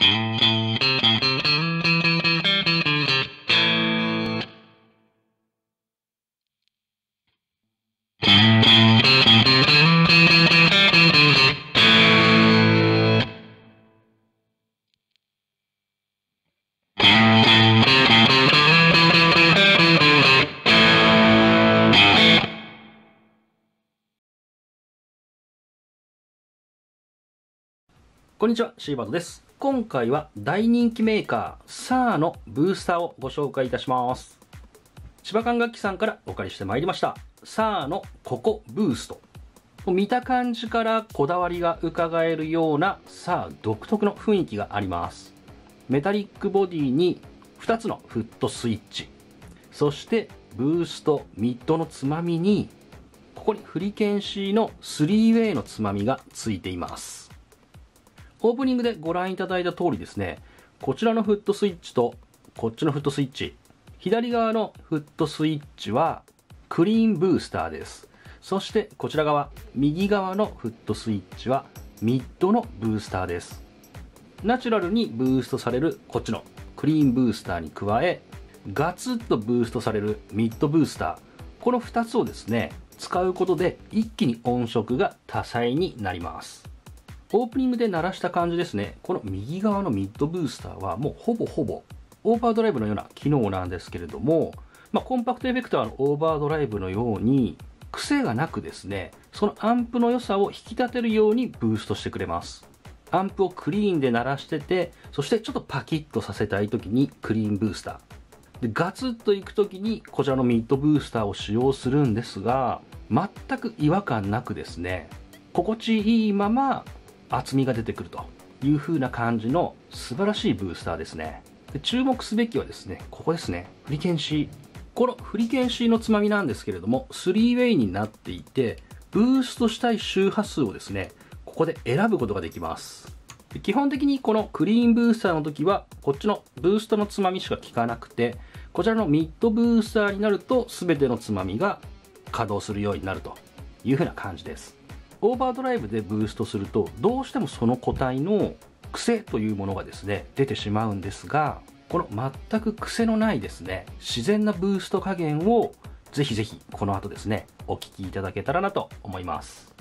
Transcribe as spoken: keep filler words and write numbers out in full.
こんにちは、シーバードです。今回は大人気メーカー サー のブースターをご紹介いたします。千葉管楽器さんからお借りしてまいりました サー のココブースト。見た感じからこだわりが伺えるような サー 独特の雰囲気があります。メタリックボディにふたつのフットスイッチ、そしてブーストミッドのつまみにここにフリケンシーのスリーウェイのつまみがついています。オープニングでご覧いただいた通りですね、こちらのフットスイッチとこっちのフットスイッチ、左側のフットスイッチはクリーンブースターです。そしてこちら側、右側のフットスイッチはミッドのブースターです。ナチュラルにブーストされるこっちのクリーンブースターに加え、ガツッとブーストされるミッドブースター、このふたつをですね、使うことで一気に音色が多彩になります。オープニングで鳴らした感じですね。この右側のミッドブースターはもうほぼほぼオーバードライブのような機能なんですけれども、まあ、コンパクトエフェクターのオーバードライブのように癖がなくですね、そのアンプの良さを引き立てるようにブーストしてくれます。アンプをクリーンで鳴らしてて、そしてちょっとパキッとさせたい時にクリーンブースターで、ガツッといく時にこちらのミッドブースターを使用するんですが、全く違和感なくですね、心地いいまま厚みが出てくるという風な感じの素晴らしいブースターですね。で、注目すべきはですね、ここですね、フリケンシー。このフリケンシーのつまみなんですけれども、スリーウェイになっていて、ブーストしたい周波数をですね、ここで選ぶことができます。で、基本的にこのクリーンブースターの時は、こっちのブーストのつまみしか効かなくて、こちらのミッドブースターになると、全てのつまみが稼働するようになるという風な感じです。オーバードライブでブーストすると、どうしてもその個体の癖というものがですね、出てしまうんですが、この全く癖のないですね、自然なブースト加減をぜひぜひこの後ですね、お聞きいただけたらなと思います。